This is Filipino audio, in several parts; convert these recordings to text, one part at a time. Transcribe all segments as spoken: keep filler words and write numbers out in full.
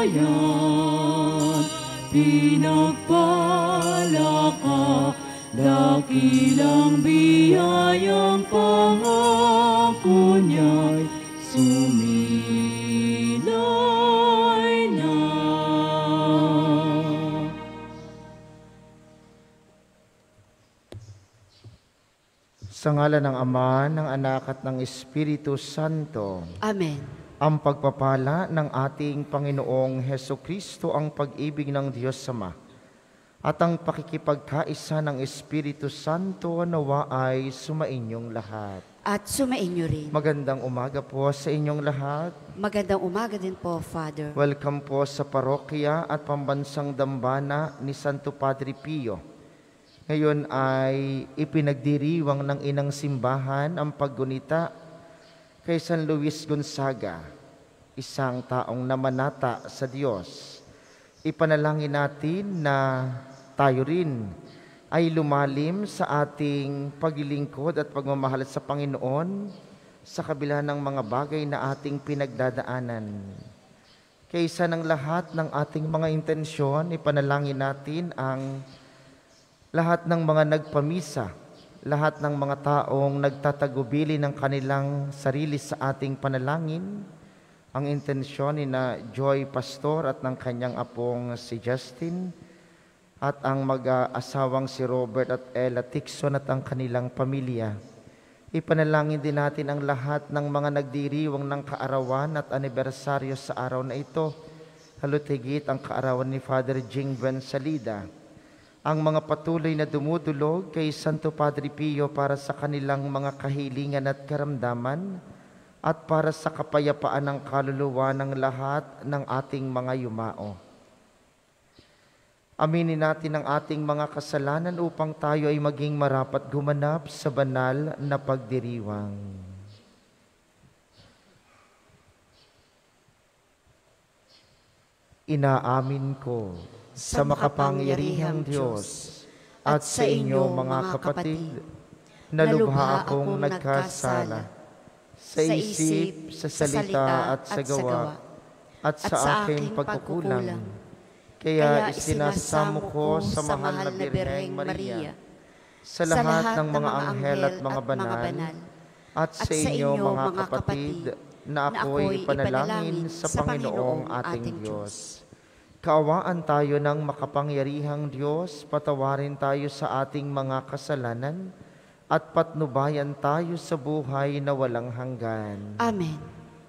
bayan. Pinagpala ka, dakilang biyayang pangako niya'y sumilay na. Sa ngalan ng Ama, ng Anak at ng Espiritu Santo. Amen. Ang pagpapala ng ating Panginoong Hesukristo, ang pag-ibig ng Diyos Ama, at ang pakikipagkaisa ng Espiritu Santo nawa ay sumainyong lahat. At sumainyo rin. Magandang umaga po sa inyong lahat. Magandang umaga din po, Father. Welcome po sa parokya at pambansang dambana ni Santo Padre Pio. Ngayon ay ipinagdiriwang ng inang simbahan ang paggunita kay San Luis Gonzaga, isang taong namanata sa Diyos. Ipanalangin natin na tayo rin ay lumalim sa ating paglilingkod at pagmamahal sa Panginoon sa kabila ng mga bagay na ating pinagdadaanan. Kaysa ng lahat ng ating mga intensyon, ipanalangin natin ang lahat ng mga nagpamisa, lahat ng mga taong nagtatagubili ng kanilang sarili sa ating panalangin, ang intensyon ni na Joy Pastor at ng kanyang apong si Justin, at ang mag-aasawang si Robert at Ella Tixon at ang kanilang pamilya. Ipanalangin din natin ang lahat ng mga nagdiriwang ng kaarawan at anibersaryo sa araw na ito, lalo't higit ang kaarawan ni Father Jingben Salida, ang mga patuloy na dumudulog kay Santo Padre Pio para sa kanilang mga kahilingan at karamdaman at para sa kapayapaan ng kaluluwa ng lahat ng ating mga yumao. Aminin natin ang ating mga kasalanan upang tayo ay maging marapat gumanap sa banal na pagdiriwang. Inaamin ko sa makapangyarihang Diyos at sa inyo mga kapatid, na lubha akong nagkasala sa isip, sa salita at sa gawa, at sa aking pagkukulang. Kaya isinasamo ko sa mahal na Birheng Maria, sa lahat ng mga anghel at mga banal, at sa inyo mga kapatid, na ako'y ipanalangin sa Panginoong ating Diyos. Kaawaan tayo ng makapangyarihang Diyos, patawarin tayo sa ating mga kasalanan, at patnubayan tayo sa buhay na walang hanggan. Amen.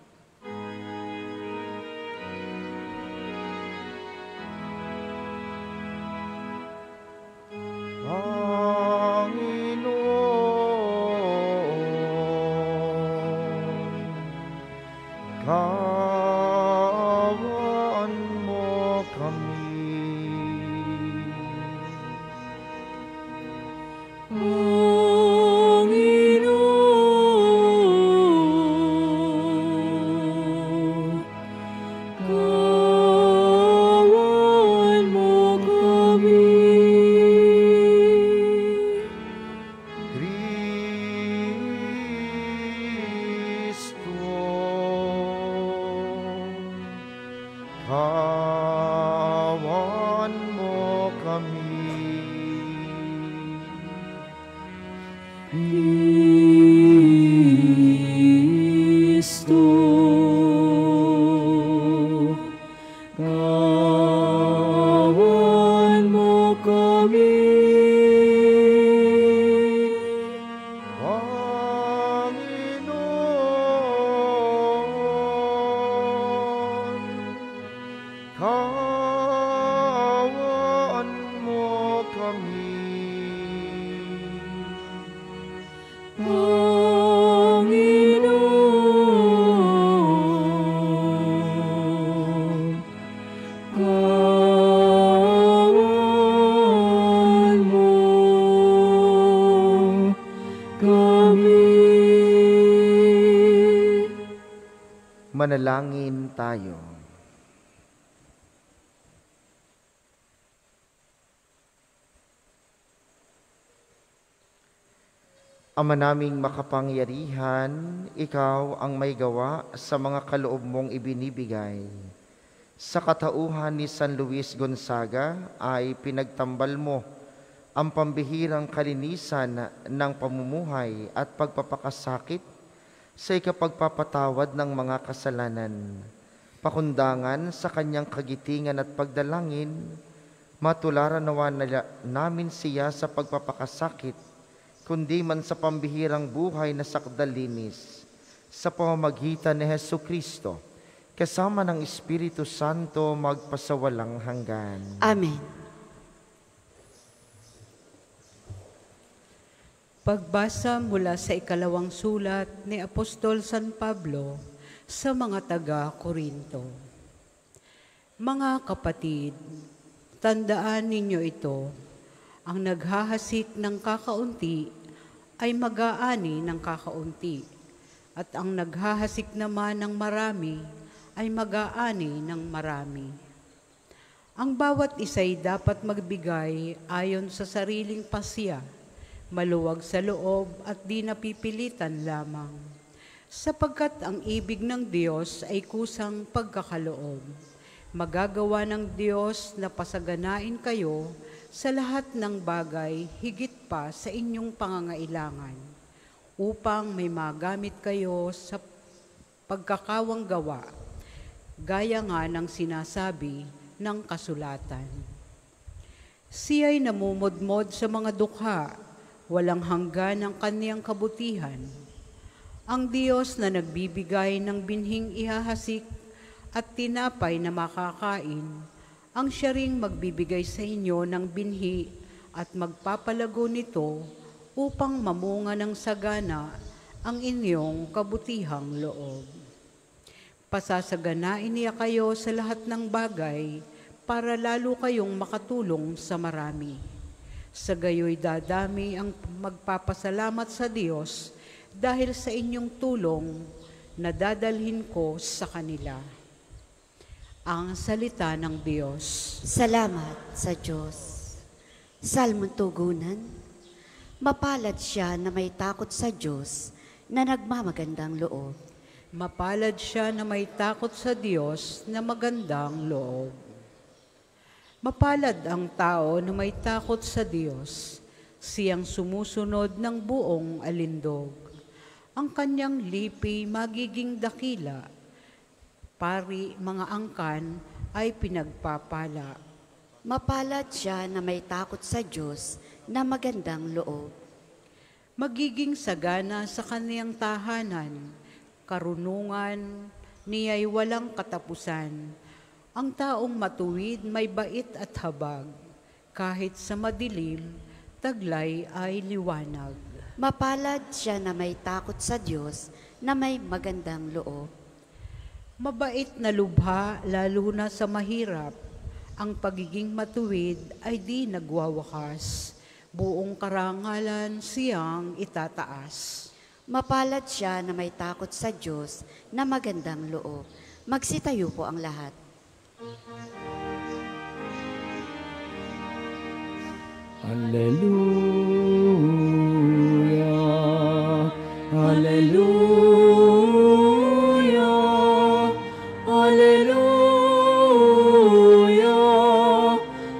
Manalangin tayo. Ama naming makapangyarihan, Ikaw ang may gawa sa mga kaloob mong ibinibigay. Sa katauhan ni San Luis Gonzaga ay pinagtambal mo ang pambihirang kalinisan ng pamumuhay at pagpapakasakit sa ikapagpapatawad ng mga kasalanan. Pakundangan sa kanyang kagitingan at pagdalangin, matularan nawa na namin siya sa pagpapakasakit, kundi man sa pambihirang buhay na sakdalinis, sa pamamagitan ni Hesukristo, kasama ng Espiritu Santo magpasawalang hanggan. Amen. Pagbasa mula sa ikalawang sulat ni Apostol San Pablo sa mga taga-Korinto. Mga kapatid, tandaan ninyo ito, ang naghahasik ng kakaunti ay mag-aani ng kakaunti, at ang naghahasik naman ng marami ay mag-aani ng marami. Ang bawat isa'y dapat magbigay ayon sa sariling pasya, maluwag sa loob at di napipilitan lamang, sapagkat ang ibig ng Diyos ay kusang pagkakaloob. Magagawa ng Diyos na pasaganain kayo sa lahat ng bagay higit pa sa inyong pangangailangan, upang may magamit kayo sa pagkakawang gawa, gaya nga ng sinasabi ng kasulatan. Siya'y namumodmod sa mga dukha, walang hanggan ang kaniyang kabutihan. Ang Diyos na nagbibigay ng binhing ihahasik at tinapay na makakain, ang siya ring magbibigay sa inyo ng binhi at magpapalago nito upang mamunga ng sagana ang inyong kabutihang loob. Pasasaganain niya kayo sa lahat ng bagay para lalo kayong makatulong sa marami. Sa gayoy dadami ang magpapasalamat sa Diyos dahil sa inyong tulong na dadalhin ko sa kanila. Ang salita ng Diyos. Salamat sa Diyos. Salmong tugunan. Mapalad siya na may takot sa Diyos na nagmamagandang loob. Mapalad siya na may takot sa Diyos na magandang loob. Mapalad ang tao na may takot sa Diyos, siyang sumusunod ng buong alindog. Ang kanyang lipi magiging dakila, pari mga angkan ay pinagpapala. Mapalad siya na may takot sa Diyos na magandang loob. Magiging sagana sa kaniyang tahanan, karunungan niya'y walang katapusan. Ang taong matuwid may bait at habag, kahit sa madilim, taglay ay liwanag. Mapalad siya na may takot sa Diyos na may magandang loob. Mabait na lubha, lalo na sa mahirap. Ang pagiging matuwid ay di nagwawakas. Buong karangalan siyang itataas. Mapalad siya na may takot sa Diyos na magandang loob. Magsitayo po ang lahat. Hallelujah, Hallelujah, Hallelujah,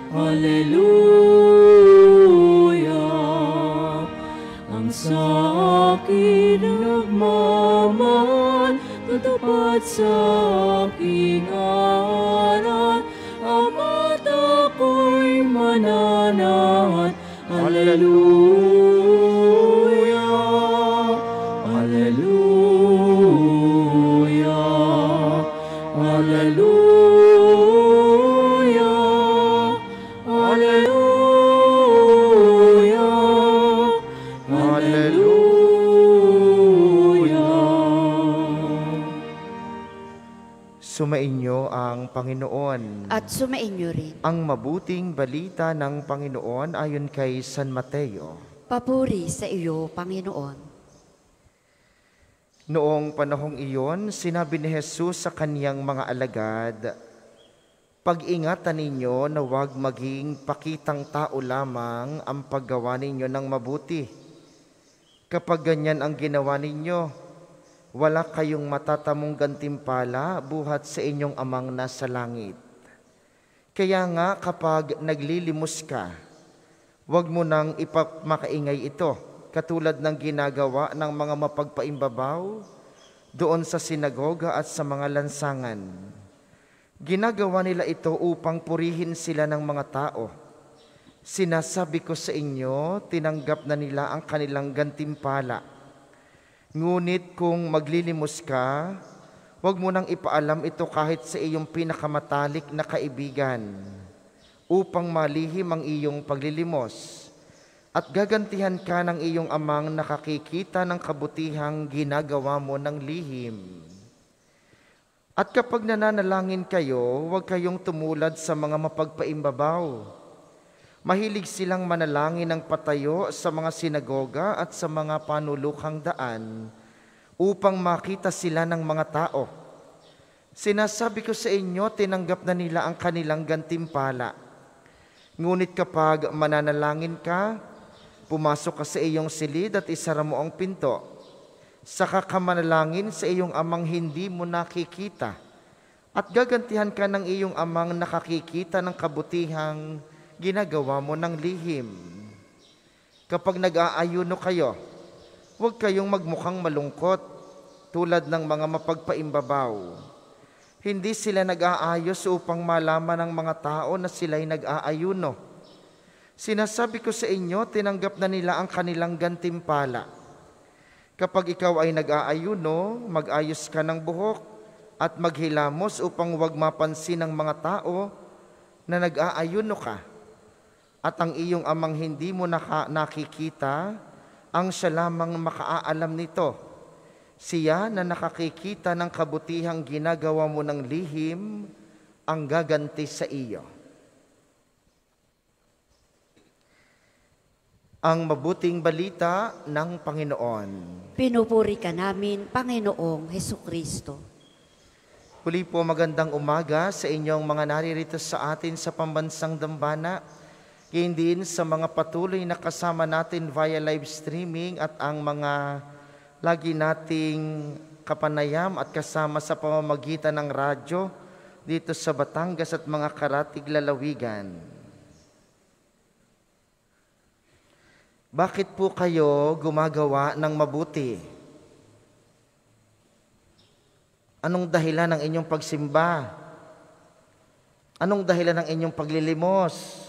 Hallelujah. Ang sa akin nagmamahal, tatapat sa aking aral, ama't ako'y mananahan. Hallelujah, Hallelujah, Hallelujah, Hallelujah, Hallelujah. Sumainyo ang Panginoon. At sumainyo rin. Ang mabuting balita ng Panginoon ayon kay San Mateo. Papuri sa iyo, Panginoon. Noong panahong iyon, sinabi ni Jesus sa kaniyang mga alagad, "Pag-ingatan ninyo na huwag maging pakitang tao lamang ang paggawa ninyo ng mabuti. Kapag ganyan ang ginawa ninyo, wala kayong matatamong gantimpala buhat sa inyong amang nasa langit. Kaya nga kapag naglilimos ka, huwag mo nang ipamakaingay ito, katulad ng ginagawa ng mga mapagpaimbabaw doon sa sinagoga at sa mga lansangan. Ginagawa nila ito upang purihin sila ng mga tao. Sinasabi ko sa inyo, tinanggap na nila ang kanilang gantimpala. Ngunit kung maglilimos ka, huwag mo nang ipaalam ito kahit sa iyong pinakamatalik na kaibigan, upang malihim ang iyong paglilimos, at gagantihan ka ng iyong amang nakakikita ng kabutihang ginagawa mo ng lihim. At kapag nananalangin kayo, huwag kayong tumulad sa mga mapagpaimbabaw. Mahilig silang manalangin ng patayo sa mga sinagoga at sa mga panulukang daan upang makita sila ng mga tao. Sinasabi ko sa inyo, tinanggap na nila ang kanilang gantimpala. Ngunit kapag mananalangin ka, pumasok ka sa iyong silid at isara mo ang pinto. Saka ka manalangin sa iyong amang hindi mo nakikita, at gagantihan ka ng iyong amang nakakikita ng kabutihang ginagawa mo ng lihim. Kapag nag-aayuno kayo, huwag kayong magmukhang malungkot tulad ng mga mapagpaimbabaw. Hindi sila nag-aayos upang malaman ng mga tao na sila'y nag-aayuno. Sinasabi ko sa inyo, tinanggap na nila ang kanilang gantimpala. Kapag ikaw ay nag-aayuno, mag-ayos ka ng buhok at maghilamos upang huwag mapansin ng mga tao na nag-aayuno ka. At ang iyong amang hindi mo naka- nakikita, ang siya lamang makaalam nito. Siya na nakakikita ng kabutihang ginagawa mo ng lihim, ang gaganti sa iyo. Ang mabuting balita ng Panginoon. Pinupuri ka namin, Panginoong Hesukristo. Huli po, magandang umaga sa inyong mga naririto sa atin sa pambansang dambana. Gayon din sa mga patuloy na kasama natin via live streaming at ang mga lagi nating kapanayam at kasama sa pamamagitan ng radyo dito sa Batangas at mga karatig lalawigan. Bakit po kayo gumagawa ng mabuti? Anong dahilan ng inyong pagsimba? Anong dahilan ng inyong paglilimos?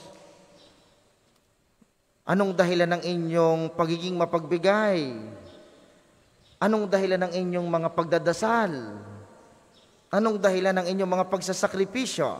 Anong dahilan ng inyong pagiging mapagbigay? Anong dahilan ng inyong mga pagdadasal? Anong dahilan ng inyong mga pagsasakripisyo?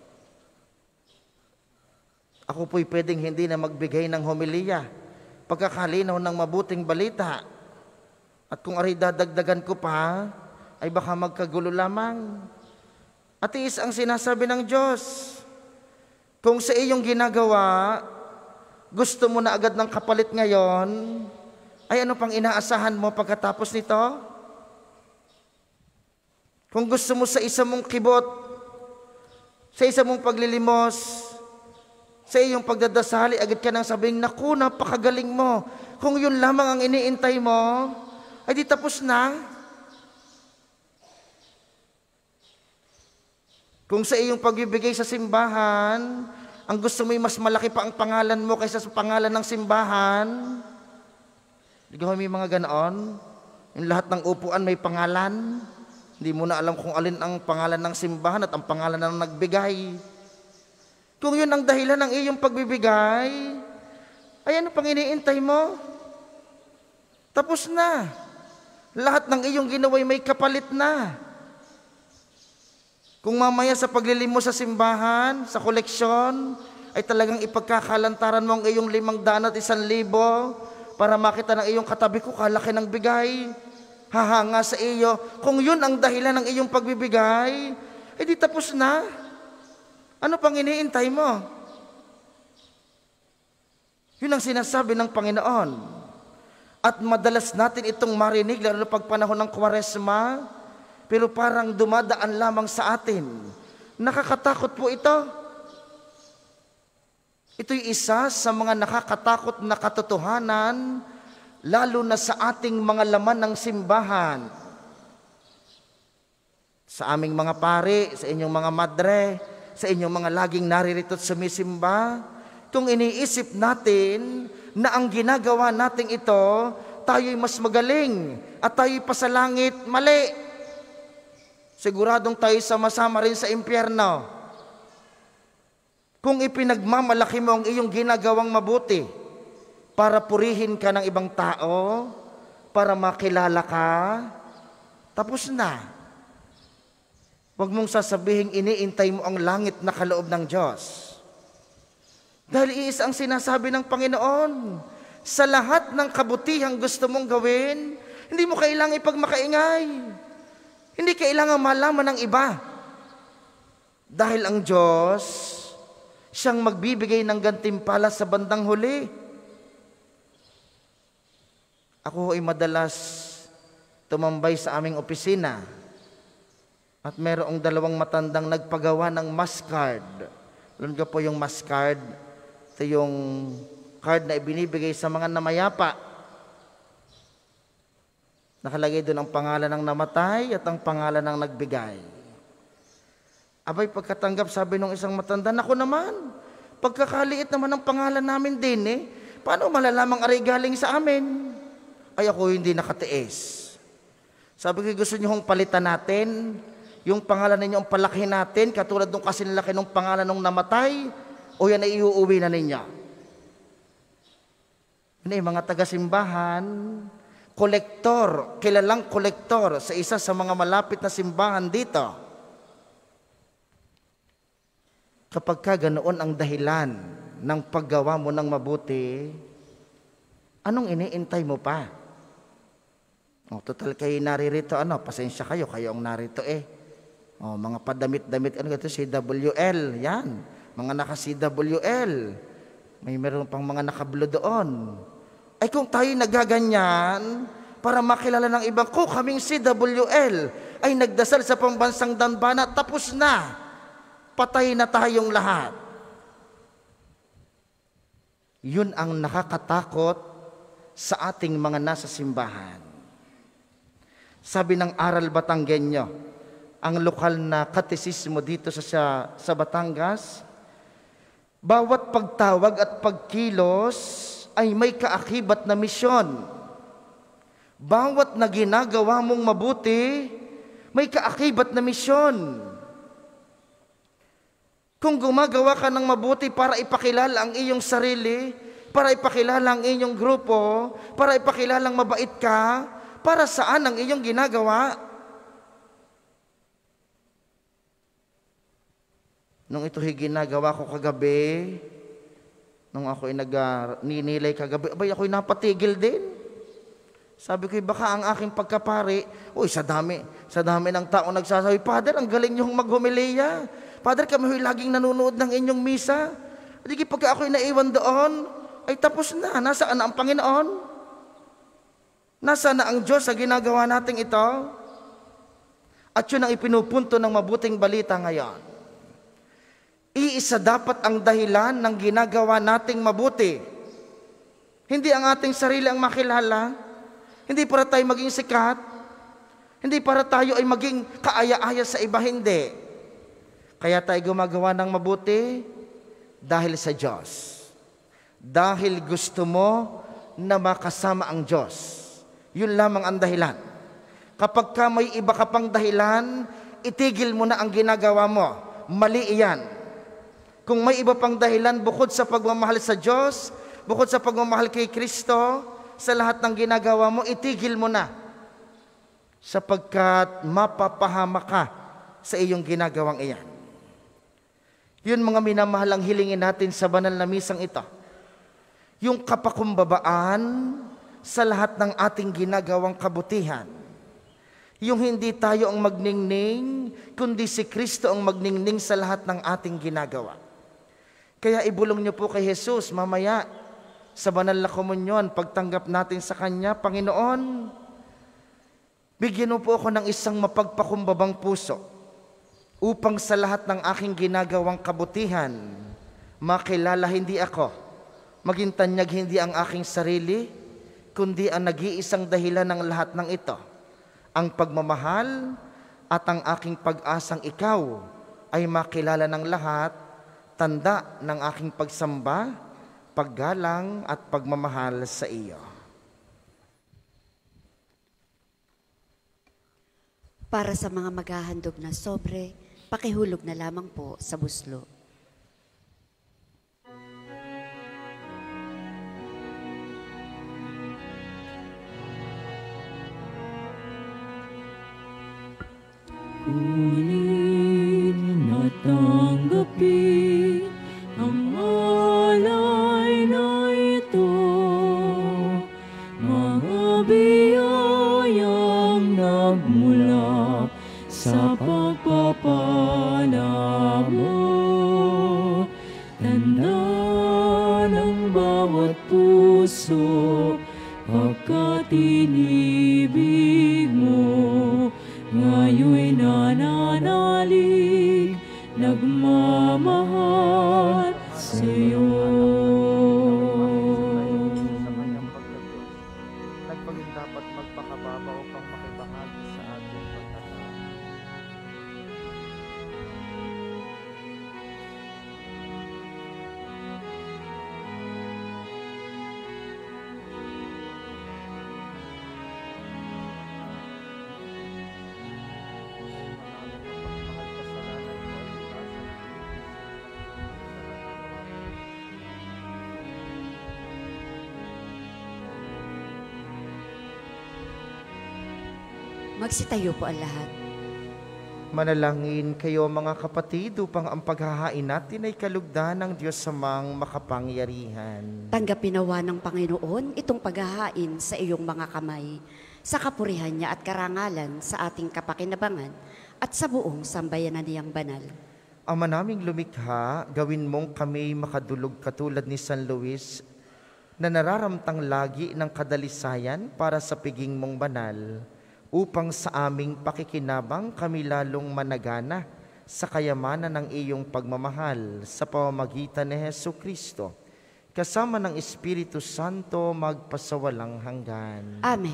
Ako po'y pwedeng hindi na magbigay ng homilya, pagkakalinaw ng mabuting balita. At kung aray dadagdagan ko pa, ay baka magkagulo lamang. At iis ang sinasabi ng Diyos. Kung sa iyong ginagawa, gusto mo na agad ng kapalit ngayon, ay ano pang inaasahan mo pagkatapos nito? Kung gusto mo sa isa mong kibot, sa isa mong paglilimos, sa iyong pagdadasali, agad ka nang sabing, naku, napakagaling mo. Kung yun lamang ang iniintay mo, ay di tapos na. Kung sa iyong pagbibigay sa simbahan, ang gusto mo ay mas malaki pa ang pangalan mo kaysa sa pangalan ng simbahan, di ba may mga ganoon? Yung lahat ng upuan may pangalan, hindi mo na alam kung alin ang pangalan ng simbahan at ang pangalan ng nagbigay. Kung yun ang dahilan ng iyong pagbibigay, ay ano pang iniintay mo? Tapos na. Lahat ng iyong ginawa'y may kapalit na. Kung mamaya sa paglilimos sa simbahan, sa koleksyon, ay talagang ipagkakalantaran mo ang iyong limang daan at isang libo para makita ng iyong katabi ko, kalaki ng bigay, hahanga sa iyo. Kung yun ang dahilan ng iyong pagbibigay, eh di tapos na. Ano pang iniintay mo? Yun ang sinasabi ng Panginoon. At madalas natin itong marinig, lalo pag panahon ng Kwaresma, pero parang dumadaan lamang sa atin. Nakakatakot po ito. Ito'y isa sa mga nakakatakot na katotohanan, lalo na sa ating mga laman ng simbahan. sa aming mga pari, sa inyong mga madre, sa inyong mga laging naririto at sumisimba, kung iniisip natin na ang ginagawa nating ito, tayo'y mas magaling at tayo'y pasalangit, mali. Siguradong tayo sama-sama rin sa impyerno. Kung ipinagmamalaki mo ang iyong ginagawang mabuti para purihin ka ng ibang tao, para makilala ka, tapos na. Huwag mong sasabihin iniintay mo ang langit na kaloob ng Diyos. Dahil iisa ang sinasabi ng Panginoon, sa lahat ng kabutihang gusto mong gawin, hindi mo kailangang ipagmakaingay. Hindi kailangan malaman ng iba. Dahil ang Diyos, siyang magbibigay ng gantimpala sa bandang huli. Ako ay madalas tumambay sa aming opisina at merong dalawang matandang nagpagawa ng mass card. Alam ko po yung mass card, ito yung card na ibinibigay sa mga namayapa. Nakalagay doon ang pangalan ng namatay at ang pangalan ng nagbigay. Abay, pagkatanggap, sabi nung isang matanda, naku naman, pagkakaliit naman ang pangalan namin din eh, paano malalamang aray galing sa amin? Ay, ako hindi nakatiis. Sabi ko, gusto niyo hong palitan natin, yung pangalan ninyo ang palaki natin, katulad nung kasinlaki ng pangalan ng namatay, o yan ay iuuwi na ninyo. Hindi, mga taga-simbahan, kolektor, kilalang kolektor sa isa sa mga malapit na simbahan dito. Kapag ka ganoon ang dahilan ng paggawa mo ng mabuti, anong iniintay mo pa? O, total kayo naririto, ano, pasensya kayo, kayo ang narito eh. O, mga padamit-damit, ano ito, C W L, yan. Mga naka-C W L. May meron pang mga nakablo doon. Ay kung tayo nagaganyan, para makilala ng ibang ko, kaming C W L, ay nagdasal sa pambansang Dambana, tapos na. Patay na tayong lahat. Yun ang nakakatakot sa ating mga nasa simbahan. Sabi ng Aral Batanggenyo, ang lokal na katesismo dito sa, sa, sa Batangas, bawat pagtawag at pagkilos ay may kaakibat na misyon. Bawat na ginagawa mong mabuti, may kaakibat na misyon. Kung gumagawa ka ng mabuti para ipakilala ang iyong sarili, para ipakilala ang iyong grupo, para ipakilalang mabait ka, para saan ang iyong ginagawa? Nung ito'y ginagawa ko kagabi, nung ako'y nag-ninilay kagabi, abay ako'y napatigil din. Sabi ko, baka ang aking pagkapari, uy, sa dami, sa dami ng tao nagsasabi, Father, ang galing niyong maghumileya. Father, kami huy laging nanonood ng inyong misa. Hindi pagka ako'y naiwan doon, ay tapos na. Nasaan na ang Panginoon? Nasaan na ang Diyos sa ginagawa nating ito? At yun ang ipinupunto ng mabuting balita ngayon. Iisa dapat ang dahilan ng ginagawa nating mabuti. Hindi ang ating sarili ang makilala. Hindi para tayo maging sikat. Hindi para tayo ay maging kaaya-aya sa iba, hindi. Kaya tayo gumagawa ng mabuti dahil sa Diyos. Dahil gusto mo na makasama ang Diyos. Yun lamang ang dahilan. Kapag ka may iba ka pang dahilan, itigil mo na ang ginagawa mo. Mali iyan. Kung may iba pang dahilan bukod sa pagmamahal sa Diyos, bukod sa pagmamahal kay Kristo, sa lahat ng ginagawa mo, itigil mo na. Sapagkat mapapahama ka sa iyong ginagawang iyan. Yun mga minamahal ang hilingin natin sa banal na misang ito. Yung kapakumbabaan sa lahat ng ating ginagawang kabutihan. Yung hindi tayo ang magningning, kundi si Kristo ang magningning sa lahat ng ating ginagawa. Kaya ibulong niyo po kay Jesus mamaya sa banal na komunyon, pagtanggap natin sa Kanya, Panginoon, bigyan mo po ako ng isang mapagpakumbabang puso upang sa lahat ng aking ginagawang kabutihan, makilala hindi ako, maging tanyag hindi ang aking sarili, kundi ang nag-iisang dahilan ng lahat ng ito, ang pagmamahal at ang aking pag-asang ikaw ay makilala ng lahat, tanda ng aking pagsamba, paggalang at pagmamahal sa iyo. Para sa mga maghahandog na sobre, pakihulog na lamang po sa buslo. Ngunit natanggapin ang alay na ito, mga biyayang nagmula sa pagpapala mo. Tanda ng bawat puso, pagkat inibig mo, ngayon nananalig, nagmamahal sa'yo. Sa kanyang pagdating, nagpaging dapat magpakababa upang makibahagi sa ating pagtatao. Magsitayo po ang lahat. Manalangin kayo mga kapatid upang ang paghahain natin ay kalugdan ng Diyos samang makapangyarihan. Tanggapin nawa ng Panginoon itong paghahain sa iyong mga kamay, sa kapurihan niya at karangalan sa ating kapakinabangan at sa buong sambayanan niyang banal. Ama naming lumikha, gawin mong kami makadulog katulad ni San Luis na nararamtang lagi ng kadalisayan para sa piging mong banal, upang sa aming pakikinabang kami lalong managana sa kayamanan ng iyong pagmamahal sa pamamagitan ni Hesu Kristo, kasama ng Espiritu Santo magpasawalang hanggan. Amen.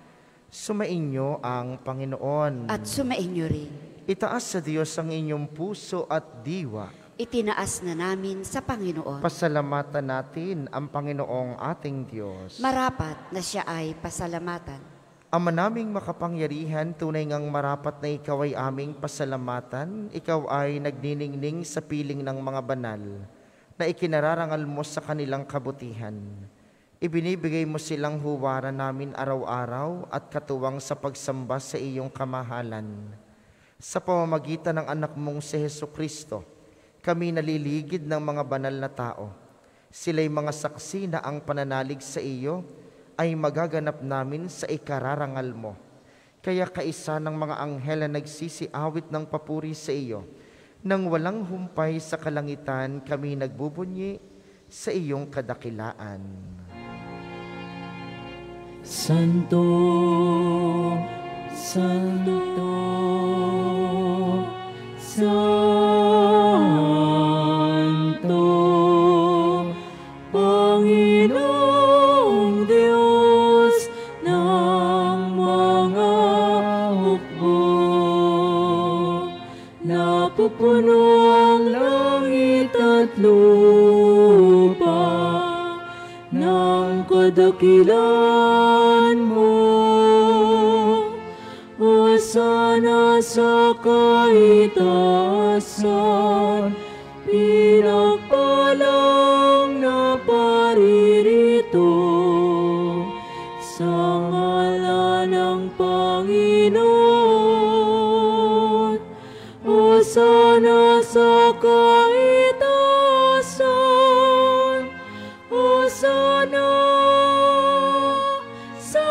Sumainyo ang Panginoon. At sumainyo rin. Itaas sa Diyos ang inyong puso at diwa. Itinaas na namin sa Panginoon. Pasalamatan natin ang Panginoong ating Diyos. Marapat na siya ay pasalamatan. Ama naming makapangyarihan, tunay ngang marapat na ikaw ay aming pasalamatan. Ikaw ay nagniningning sa piling ng mga banal na ikinararangal mo sa kanilang kabutihan. Ibinibigay mo silang huwaran namin araw-araw at katuwang sa pagsamba sa iyong kamahalan. Sa pamamagitan ng anak mong si Hesu Kristo, kami naliligid ng mga banal na tao. Sila'y mga saksi na ang pananalig sa iyo ay magaganap namin sa ikararangal mo. Kaya kaisa ng mga anghel na nagsisiawit ng papuri sa iyo, nang walang humpay sa kalangitan kami nagbubunyi sa iyong kadakilaan. Santo, Santo, Santo, Panginoong Diyos ng mga hukbo, napupuno ang langit at lupa ng kadakilan mo. Hosana sa kaitaasan, pinagpalang na paririto sa ngalan ng Panginoon. Hosana sa kaitaasan, Hosana sa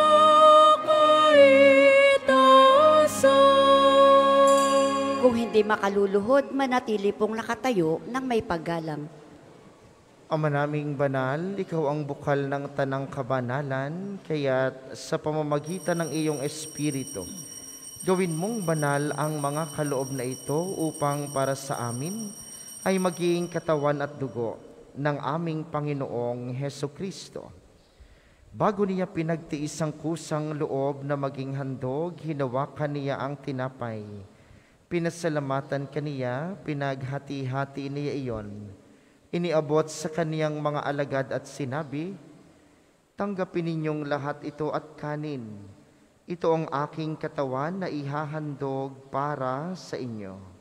kaitaasan. Kung hindi makaluluhod, manatili pong nakatayo ng may paggalang. Ama naming banal, ikaw ang bukal ng tanang kabanalan, kaya sa pamamagitan ng iyong Espiritu, gawin mong banal ang mga kaloob na ito upang para sa amin ay maging katawan at dugo ng aming Panginoong Hesu Kristo. Bago niya pinagtiis ang kusang loob na maging handog, hinawakan niya ang tinapay. Pinasalamatan kaniya, pinaghati-hati niya iyon. Iniabot sa kaniyang mga alagad at sinabi, "Tanggapin ninyong lahat ito at kanin. Ito ang aking katawan na ihahandog para sa inyo."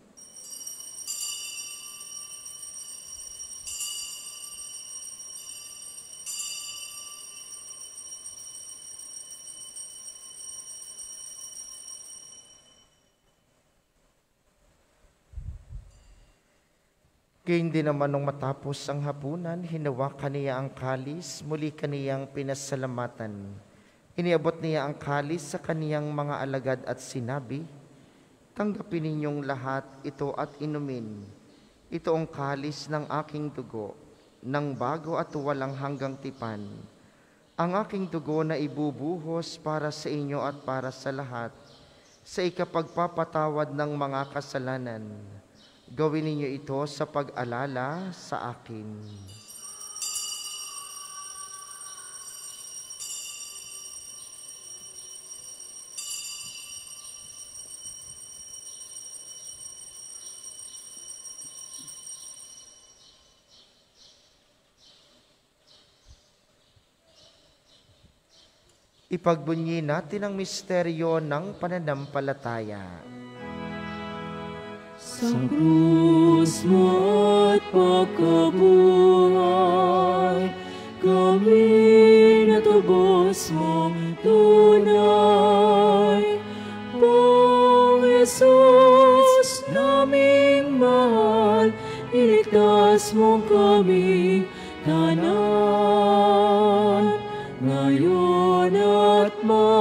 Gayun din naman nung matapos ang hapunan, hinawakan niya ang kalis, muli kaniyang pinasalamatan. Iniabot niya ang kalis sa kaniyang mga alagad at sinabi, "Tanggapin ninyong lahat ito at inumin. Ito ang kalis ng aking dugo, ng bago at walang hanggang tipan. Ang aking dugo na ibubuhos para sa inyo at para sa lahat, sa ikapagpapatawad ng mga kasalanan. Gawin ninyo ito sa pag-alala sa akin." Ipagbunyi natin ang misteryo ng pananampalataya. Sa krus mo at pagkabuhay, kami natubos mong tunay. Pong Jesus, naming mahal, iligtas mo kami tanan, ngayon at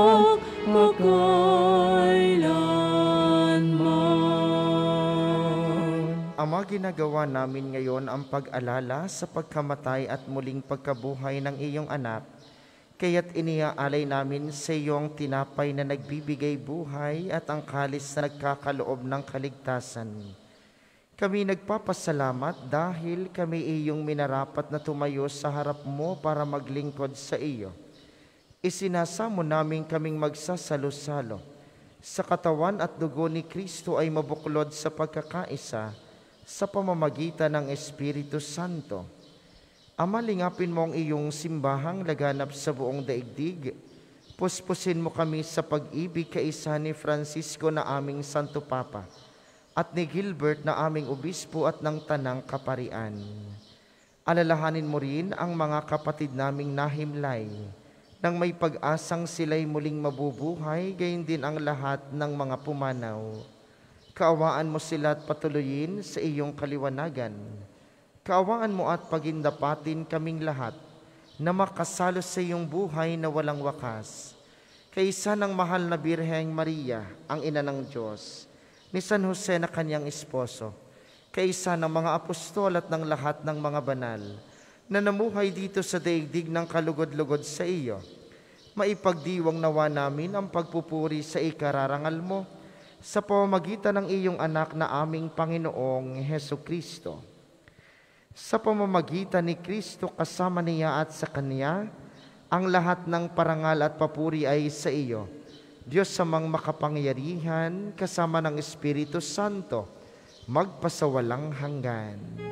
magpakailanman. Ama, ginagawa namin ngayon ang pag-alala sa pagkamatay at muling pagkabuhay ng iyong anak. Kaya't iniaalay namin sa iyong tinapay na nagbibigay buhay at ang kalis na nagkakaloob ng kaligtasan. Kami nagpapasalamat dahil kami iyong minarapat na tumayo sa harap mo para maglingkod sa iyo. Isinasamo namin kaming magsasalo-salo sa katawan at dugo ni Kristo ay mabuklod sa pagkakaisa sa pamamagitan ng Espiritu Santo. Ama, lingapin mo ang iyong simbahang laganap sa buong daigdig. Puspusin mo kami sa pag-ibig kaisa ni Francisco na aming Santo Papa at ni Gilbert na aming obispo at ng Tanang Kaparian. Alalahanin mo rin ang mga kapatid naming nahimlay nang may pag-asang sila'y muling mabubuhay, gayon din ang lahat ng mga pumanaw. Kaawaan mo sila at patuloyin sa iyong kaliwanagan. Kaawaan mo at pagindapatin kaming lahat na makasalo sa iyong buhay na walang wakas. Kaisa ng mahal na Birheng Maria, ang ina ng Diyos, ni San Jose na kanyang esposo, kaisa ng mga apostol at ng lahat ng mga banal, na namuhay dito sa daigdig ng kalugod-lugod sa iyo, maipagdiwang nawa namin ang pagpupuri sa ikararangal mo sa pamamagitan ng iyong anak na aming Panginoong Hesukristo. Sa pamamagitan ni Kristo kasama niya at sa Kanya, ang lahat ng parangal at papuri ay sa iyo, Diyos samang makapangyarihan, kasama ng Espiritu Santo, magpasawalang hanggan.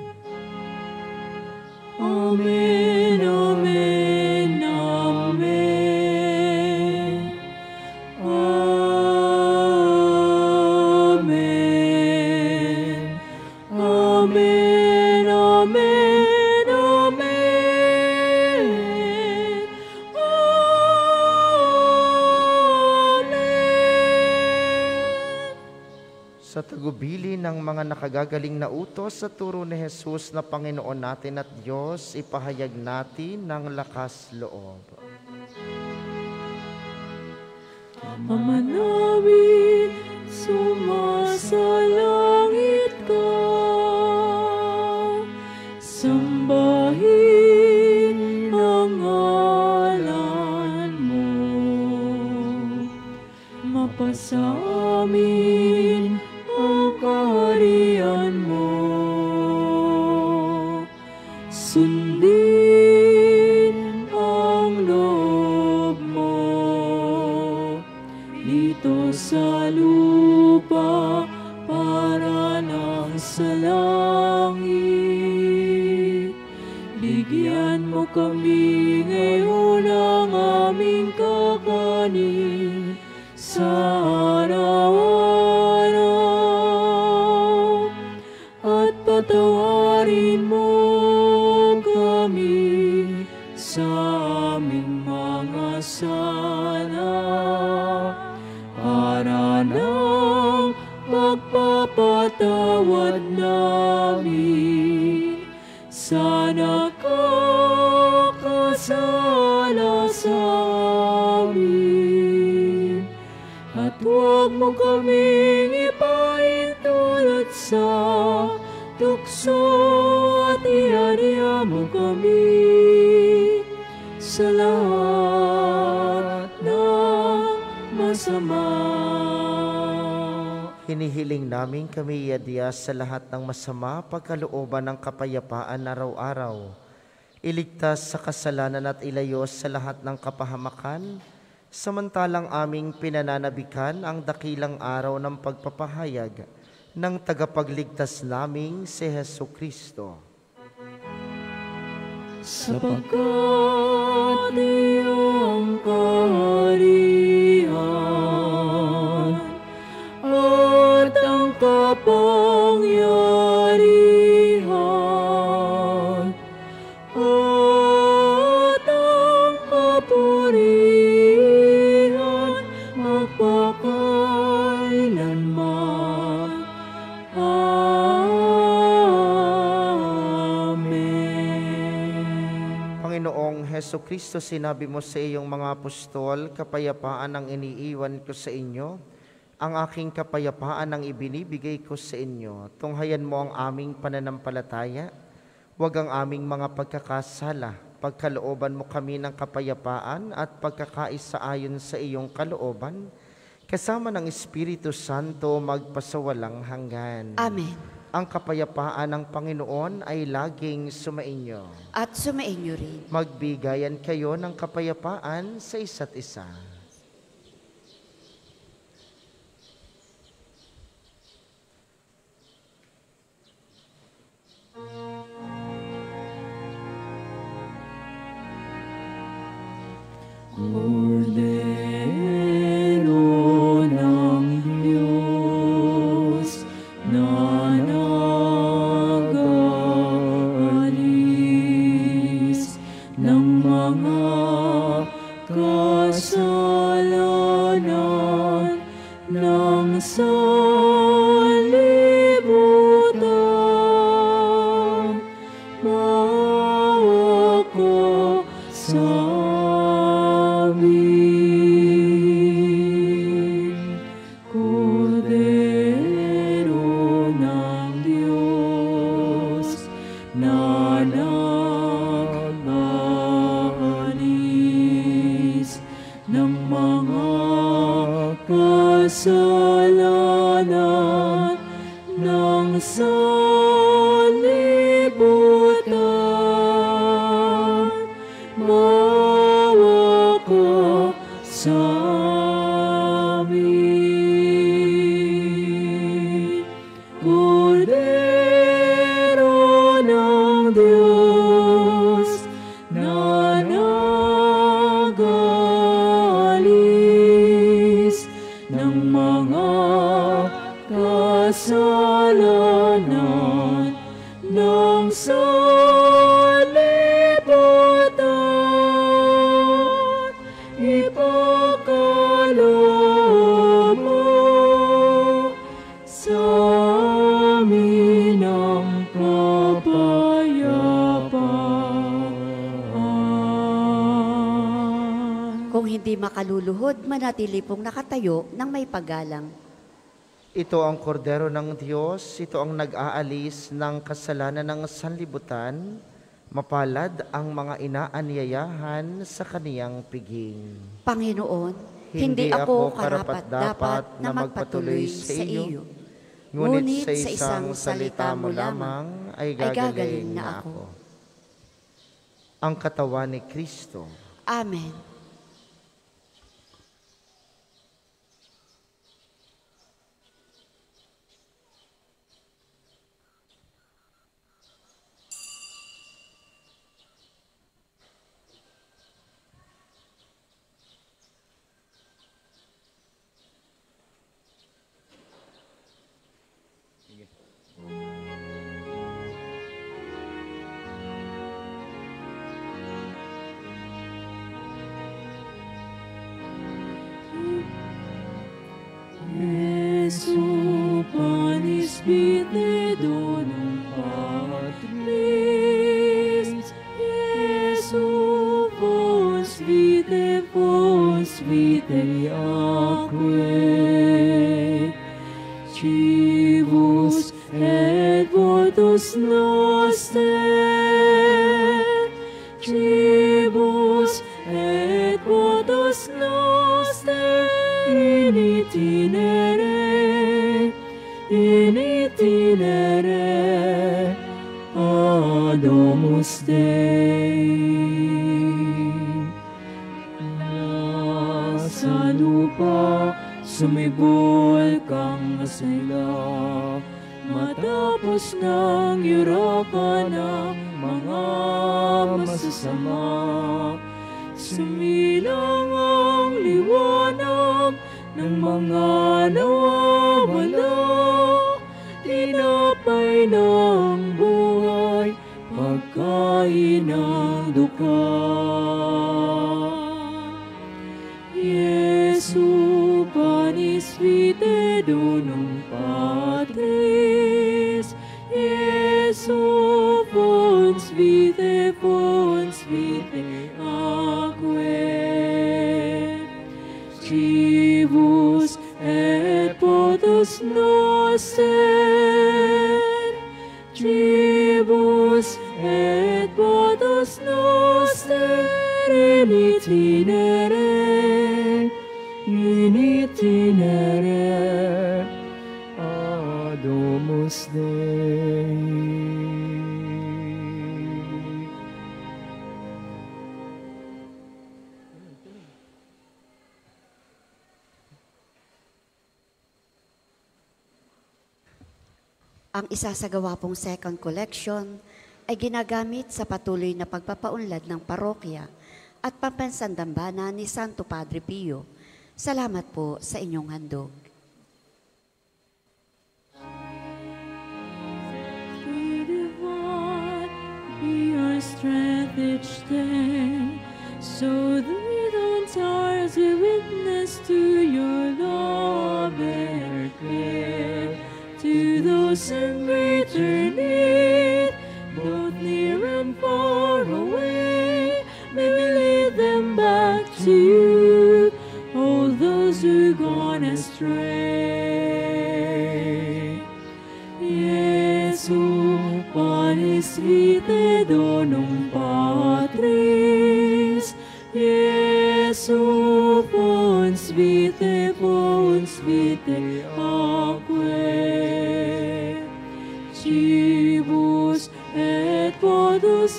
Amen, amen, amen. Amen. Amen, amen, amen. Amen. Sa tagubili ng mga nakagagaling na utos sa turo ni Jesus na Panginoon natin at Diyos, ipahayag natin ng lakas loob. Ama namin, sumasalangit ka. Sambahin ang ngalan mo. Mapasa amin ang kaharian mo. Sundin ang loob mo kami ngayon ang aming kakanin sa araw-araw. At patawarin mo kami sa aming mga sala para ng pagpapatawad namin sa nakakasala sa amin. At huwag mo kaming ipaintulot sa tukso at ianiya mo kami sa lahat ng masama. Hinihiling namin kami iadya sa lahat ng masama, pagkalooban ng kapayapaan araw-araw. Iligtas sa kasalanan at ilayos sa lahat ng kapahamakan, samantalang aming pinananabikan ang dakilang araw ng pagpapahayag ng tagapagligtas naming si Hesu Kristo. Sapagkat iyong kaharian at ang kapangyarihan at ang kapurihan magpakailanman. Amen. Panginoong Hesu Kristo, sinabi mo sa iyong mga apostol, kapayapaan ang iniiwan ko sa inyo, ang aking kapayapaan ang ibinibigay ko sa inyo. Tunghayan mo ang aming pananampalataya, huwag ang aming mga pagkakasala. Pagkalooban mo kami ng kapayapaan at pagkakaisa ayon sa iyong kalooban, kasama ng Espiritu Santo magpasawalang hanggan. Amen. Ang kapayapaan ng Panginoon ay laging sumainyo. At sumainyo rin. Magbigayan kayo ng kapayapaan sa isa't isa. Kordero ng Diyos na nag-aalis ng mga kasalanan ng sanlibutan, maawa ka sa amin. Kordero ng Diyos na nag-aalis ng mga kasalanan ng sanlibutan, maawa ka sa amin. Kordero ng Diyos na nag-aalis ng mga kasalanan ng sanlibutan, ipakalo mo sa amin ang kapayapaan. Kung hindi makaluluhod, manatili pong nakatayo ng may paggalang. Ito ang kordero ng Diyos, ito ang nag-aalis ng kasalanan ng sanlibutan. Mapalad ang mga inaanyayahan sa kaniyang piging. Panginoon, hindi ako karapat-dapat na magpatuloy sa iyo. Ngunit sa isang salita mo lamang ay gagaling na ako. Ang katawan ni Kristo. Amen. noster, tribus et votos noster, in itinere, in itinere, Adomus Dei. Sa lupa, sumibol kang masaya, matapos ng yurakan ng mga masasama. Sumilang ang liwanag ng mga nawawala, tinapay ng buhay, pagkain ng duka. Jesu panis vitae donum Patris, Jesu fons vitae, fons vitae aquae, tribus et potus noster, tribus et potus noster, in itinere, in itinere, Adomus Dei. Ang isasagawa pong second collection ay ginagamit sa patuloy na pagpapaunlad ng parokya at pambansang-dambana ni Santo Padre Pio. Salamat po sa inyong handog. Be our strength each day, so that we don't tire to witness to your love and care. To those in greater need, both near and far away, may we lead them back to you, all those who've gone astray. Jesu panis vitae donum Patris, Jesu fons vitae, fons vitae aquae, tribus et potus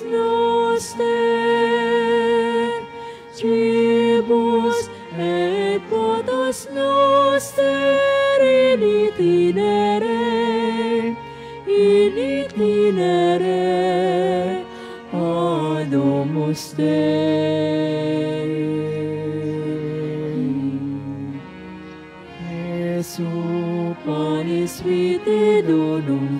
noster, tribus et potus noster, in itinere, in itinere, Adomus Dei. Jesu panis vitae donum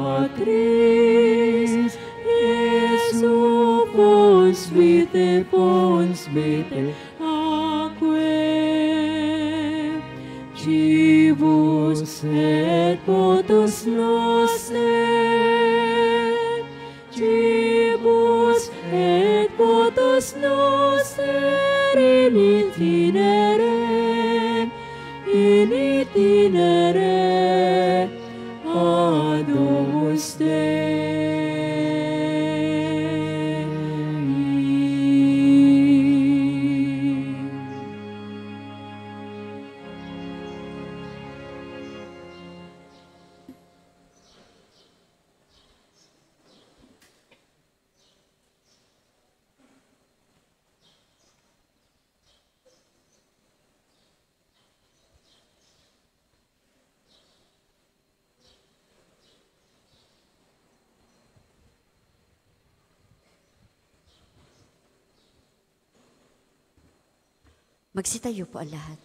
Patris, Jesu fons vitae, fons vitae aquae, tribus et potus noster, tribus et potus noster, in itinere, in itinere, Adomus Dei. Magsitayo po ang lahat.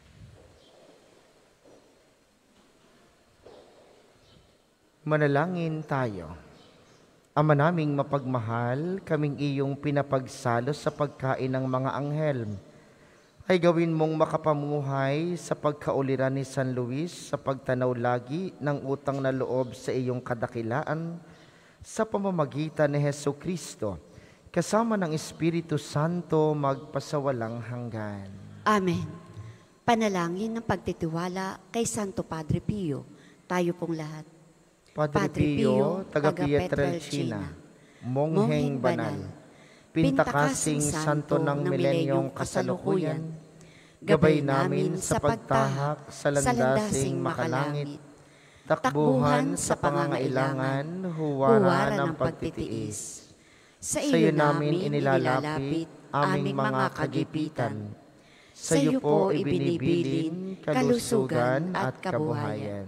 Manalangin tayo. Ama naming mapagmahal, kaming iyong pinapagsalo sa pagkain ng mga anghel, ay gawin mong makapamuhay sa pagkauliran ni San Luis sa pagtanaw lagi ng utang na loob sa iyong kadakilaan sa pamamagitan ni Hesu Kristo, kasama ng Espiritu Santo magpasawalang hanggan. Amen. Panalangin ng pagtitiwala kay Santo Padre Pio. Tayo pong lahat. Padre Pio, taga Pietrelcina, Mongheng Banal, Pintakasing Santo ng Milenyong Kasalukuyan, gabay namin sa pagtahak sa landasing makalangit, takbuhan sa pangangailangan, huwaran ng pagtitiis. Sa iyo namin inilalapit aming mga kagipitan. Sa iyo po ibinibilin kalusugan at kabuhayan.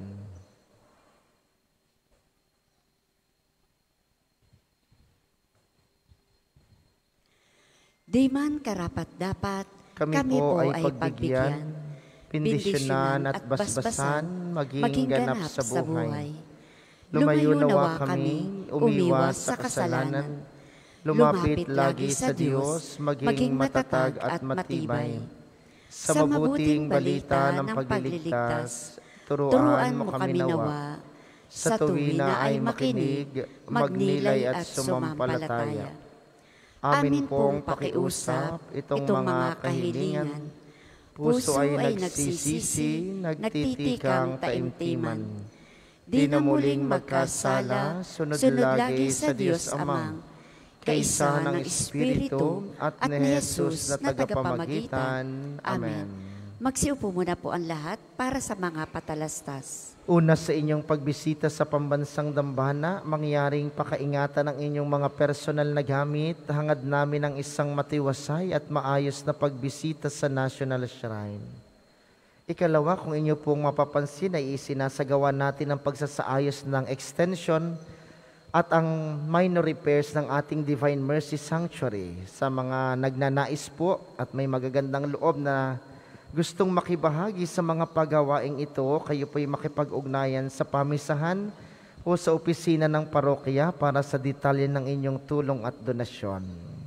Di man karapat-dapat, Kami, kami po ay pagbigyan, pagbigyan, pindisyonan at basbasan, maging ganap sa buhay. Lumayo nawa kami, umiwas sa kasalanan, lumapit lagi sa Diyos, maging matatag at matibay. Sa mabuting balita ng pagliligtas, turuan mo kami nawa, sa tuwina ay makinig, magnilay at sumampalataya. Amin pong pakiusap itong mga kahilingan, puso ay nagsisisi, nagtitikang taimtiman. Di na muling magkasala, sunod lagi sa Diyos Amang, kaisa ng Espiritu at ni Jesus na tagapamagitan. Amen. Magsiupo muna po ang lahat para sa mga patalastas. Una sa inyong pagbisita sa pambansang dambana, mangyaring pakaingatan ang inyong mga personal na gamit, hangad namin ang isang matiwasay at maayos na pagbisita sa National Shrine. Ikalawa, kung inyo pong mapapansin ay isinasagawa natin ang pagsasaayos ng extension at ang minor repairs ng ating Divine Mercy Sanctuary. Sa mga nagnanais po at may magagandang loob na gustong makibahagi sa mga pagawaing ito, kayo po'y makipag-ugnayan sa pamisahan o sa opisina ng parokya para sa detalye ng inyong tulong at donasyon.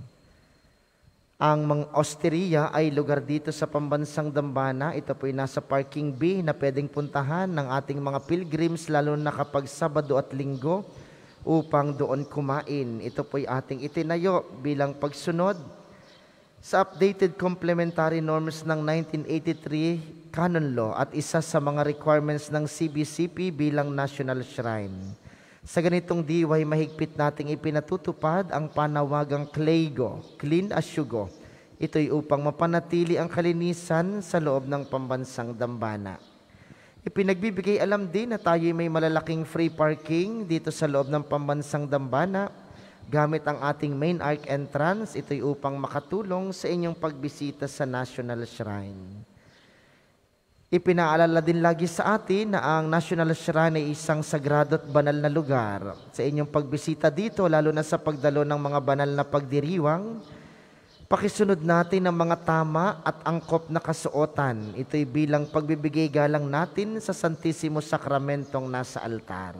Ang mga osteria ay lugar dito sa pambansang dambana. Ito po'y nasa parking B na pwedeng puntahan ng ating mga pilgrims, lalo na kapag Sabado at Linggo, upang doon kumain. Ito po'y ating itinayo bilang pagsunod sa updated complementary norms ng nineteen eighty-three Canon Law at isa sa mga requirements ng C B C P bilang National Shrine. Sa ganitong diway, mahigpit nating ipinatutupad ang panawagang CLAYGO, Clean as You Go. Ito'y upang mapanatili ang kalinisan sa loob ng pambansang dambana. Ipinagbibigay alam din na tayo'y may malalaking free parking dito sa loob ng pambansang dambana gamit ang ating main arc entrance. Ito'y upang makatulong sa inyong pagbisita sa National Shrine. Ipinaalala din lagi sa atin na ang National Shrine ay isang sagrado at banal na lugar. Sa inyong pagbisita dito, lalo na sa pagdalo ng mga banal na pagdiriwang, pakisunod natin ang mga tama at angkop na kasuotan. Ito'y bilang pagbibigay galang natin sa Santissimo Sacramentong nasa altar.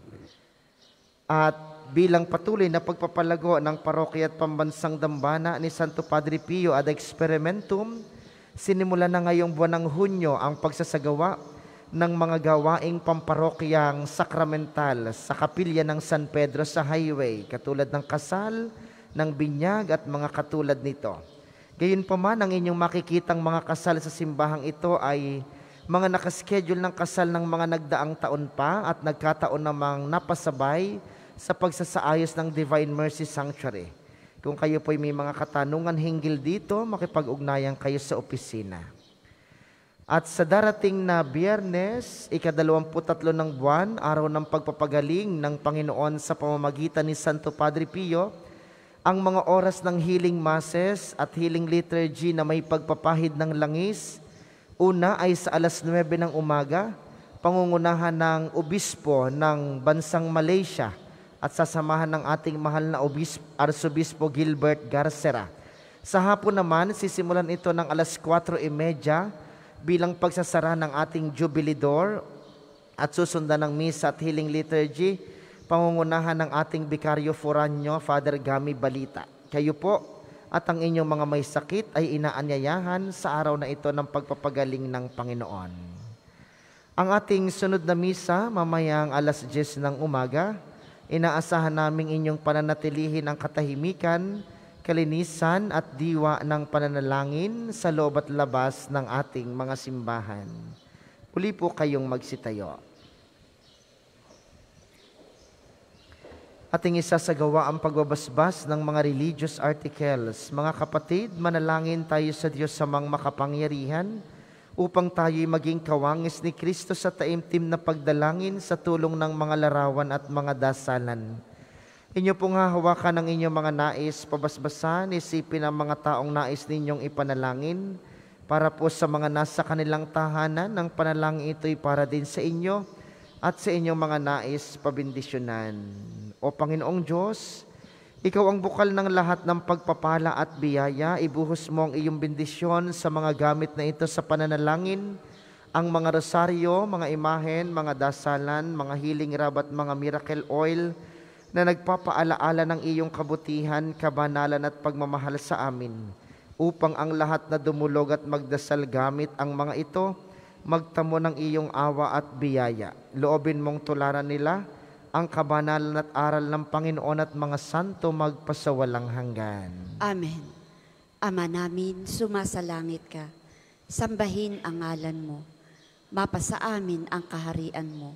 At bilang patuloy na pagpapalago ng parokya at pambansang dambana ni Santo Padre Pio ad Experimentum, sinimula na ngayong buwan ng Hunyo ang pagsasagawa ng mga gawaing pamparokyang sakramental sa kapilya ng San Pedro sa highway, katulad ng kasal, ng binyag at mga katulad nito. Gayunpaman, ang inyong makikitang mga kasal sa simbahang ito ay mga nakaschedule ng kasal ng mga nagdaang taon pa at nagkataon namang napasabay sa pagsasaayos ng Divine Mercy Sanctuary. Kung kayo po'y may mga katanungan hinggil dito, makipag-ugnayan kayo sa opisina. At sa darating na Biyernes, ikadalawamput tatlo ng buwan, araw ng pagpapagaling ng Panginoon sa pamamagitan ni Santo Padre Pio, ang mga oras ng healing masses at healing liturgy na may pagpapahid ng langis, una ay sa alas nuwebe ng umaga, pangungunahan ng obispo ng bansang Malaysia at sasamahan ng ating mahal na obispo, Arsobispo Gilbert Garcera. Sa hapon naman, sisimulan ito ng alas kwatro trenta bilang pagsasara ng ating Jubilee Door at susundan ng misa at healing liturgy, pangungunahan ng ating Bikaryo Foranyo, Father Gami Balita. Kayo po at ang inyong mga may sakit ay inaanyayahan sa araw na ito ng pagpapagaling ng Panginoon. Ang ating sunod na misa, mamayang alas diyes ng umaga, inaasahan naming inyong pananatilihin ang katahimikan, kalinisan at diwa ng pananalangin sa loob at labas ng ating mga simbahan. Uli po kayong magsitayo. ating isasagawa ang pagbabasbas ng mga religious articles. Mga kapatid, manalangin tayo sa Diyos samang makapangyarihan upang tayo'y maging kawangis ni Kristo sa taimtim na pagdalangin sa tulong ng mga larawan at mga dasalan. Inyo pong hahawakan ang inyong mga nais, pabasbasan, isipin ang mga taong nais ninyong ipanalangin para po sa mga nasa kanilang tahanan. Ang panalangin ito'y para din sa inyo at sa inyong mga nais pabindisyonan. O Panginoong Diyos, Ikaw ang bukal ng lahat ng pagpapala at biyaya. Ibuhos mo ang iyong bendisyon sa mga gamit na ito sa pananalangin, ang mga rosaryo, mga imahen, mga dasalan, mga healing rab at mga miracle oil na nagpapaalaala ng iyong kabutihan, kabanalan at pagmamahal sa amin, upang ang lahat na dumulog at magdasal gamit ang mga ito, magtamo ng iyong awa at biyaya. Loobin mong tularan nila ang kabanalan at aral ng Panginoon at mga santo magpasawalang hanggan. Amen. Ama namin, sumasalangit ka. Sambahin ang ngalan mo. Mapasa amin ang kaharian mo.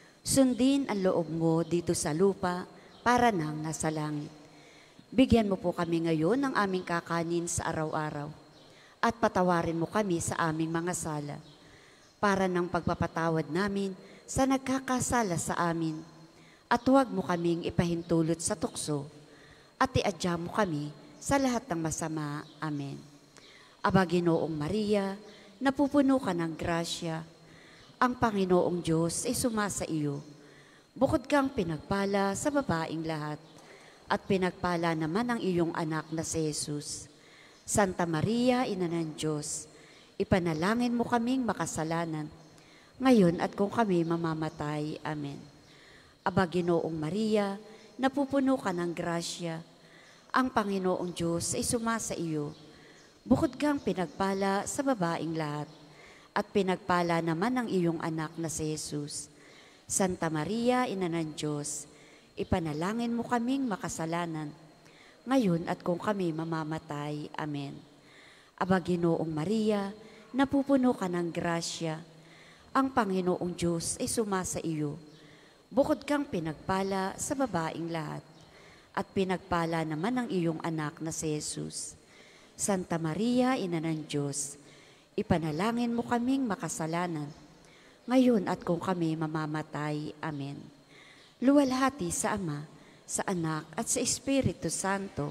Sundin ang loob mo dito sa lupa para nang nasa langit. Bigyan mo po kami ngayon ng aming kakanin sa araw-araw. At patawarin mo kami sa aming mga sala, para ng pagpapatawad namin sa nagkakasala sa amin. At huwag mo kaming ipahintulot sa tukso, at iadya mo kami sa lahat ng masama. Amen. Aba Ginoong Maria, napupuno ka ng grasya, ang Panginoong Diyos ay sumasa iyo. Bukod kang pinagpala sa babaing lahat, at pinagpala naman ang iyong anak na si Jesus. Santa Maria, Ina ng Diyos, ipanalangin mo kaming makasalanan, ngayon at kung kami mamamatay. Amen. Aba Ginoong Maria, napupuno ka ng grasya, ang Panginoong Diyos ay sumasa iyo. Bukod kang pinagpala sa babaing lahat, at pinagpala naman ang iyong anak na si Jesus. Santa Maria, Ina ng Diyos, ipanalangin mo kaming makasalanan, ngayon at kung kami mamamatay. Amen. Aba Ginoong Maria, napupuno ka ng grasya, ang Panginoong Diyos ay sumasa iyo. Bukod kang pinagpala sa babaing lahat, at pinagpala naman ang iyong anak na si Jesus. Santa Maria, Ina ng Diyos, ipanalangin mo kaming makasalanan, ngayon at kung kami mamamatay. Amen. Luwalhati sa Ama, sa Anak at sa Espiritu Santo,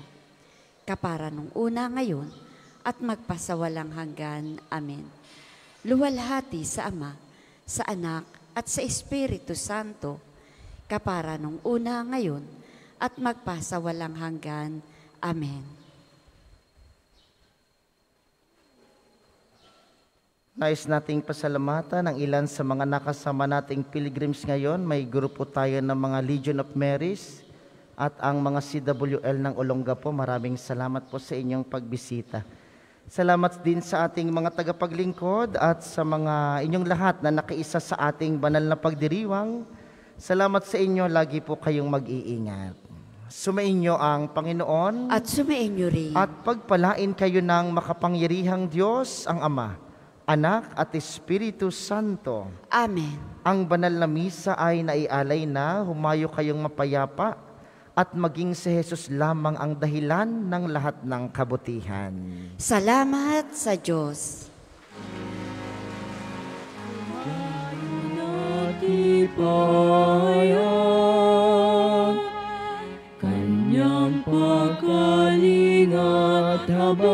kapara nung una, ngayon at magpasawalang hanggan. Amen. Luwalhati sa Ama, sa Anak at sa Espiritu Santo, kapara nung una, ngayon, at magpasawalang hanggan. Amen. Nais nating pasalamatan ang ilan sa mga nakasama nating pilgrims ngayon. May grupo tayo ng mga Legion of Marys at ang mga C W L ng Olongapo. Maraming salamat po sa inyong pagbisita. Salamat din sa ating mga tagapaglingkod at sa mga inyong lahat na nakiisa sa ating banal na pagdiriwang. Salamat sa inyo, lagi po kayong mag-iingat. Sumainyo ang Panginoon At sumainyo rin. at pagpalain kayo ng makapangyarihang Diyos, ang Ama, Anak at Espiritu Santo. Amen. Ang banal na misa ay naialay na. Humayo kayong mapayapa at maging si Jesus lamang ang dahilan ng lahat ng kabutihan. Salamat sa Diyos. Natipayag, Kanyang pagkaling at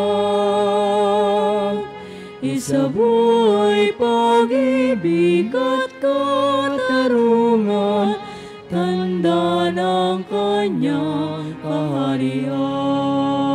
habag, isabuhay pag-ibig at katarungan, tanda ng Kanyang kaharian.